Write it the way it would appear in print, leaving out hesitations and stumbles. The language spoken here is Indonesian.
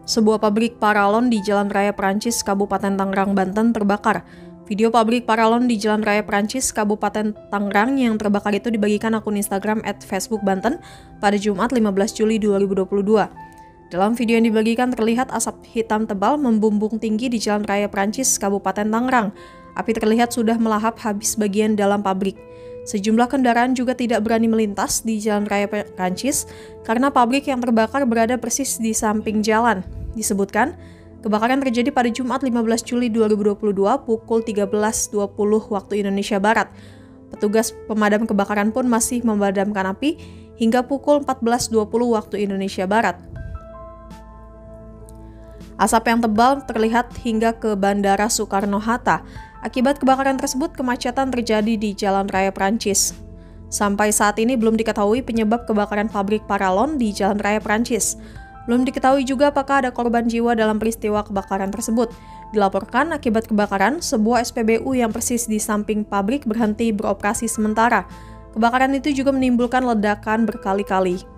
Sebuah pabrik paralon di Jalan Raya Perancis, Kabupaten Tangerang, Banten terbakar. Video pabrik paralon di Jalan Raya Perancis, Kabupaten Tangerang yang terbakar itu dibagikan akun Instagram @facebook_banten pada Jumat 15 Juli 2022. Dalam video yang dibagikan terlihat asap hitam tebal membumbung tinggi di Jalan Raya Perancis, Kabupaten Tangerang. Api terlihat sudah melahap habis bagian dalam pabrik. Sejumlah kendaraan juga tidak berani melintas di Jalan Raya Perancis karena pabrik yang terbakar berada persis di samping jalan. Disebutkan, kebakaran terjadi pada Jumat 15 Juli 2022 pukul 13.20 waktu Indonesia Barat. Petugas pemadam kebakaran pun masih memadamkan api hingga pukul 14.20 waktu Indonesia Barat. Asap yang tebal terlihat hingga ke Bandara Soekarno-Hatta. Akibat kebakaran tersebut, kemacetan terjadi di Jalan Raya Perancis. Sampai saat ini belum diketahui penyebab kebakaran pabrik paralon di Jalan Raya Perancis. Belum diketahui juga apakah ada korban jiwa dalam peristiwa kebakaran tersebut. Dilaporkan akibat kebakaran, sebuah SPBU yang persis di samping pabrik berhenti beroperasi sementara. Kebakaran itu juga menimbulkan ledakan berkali-kali.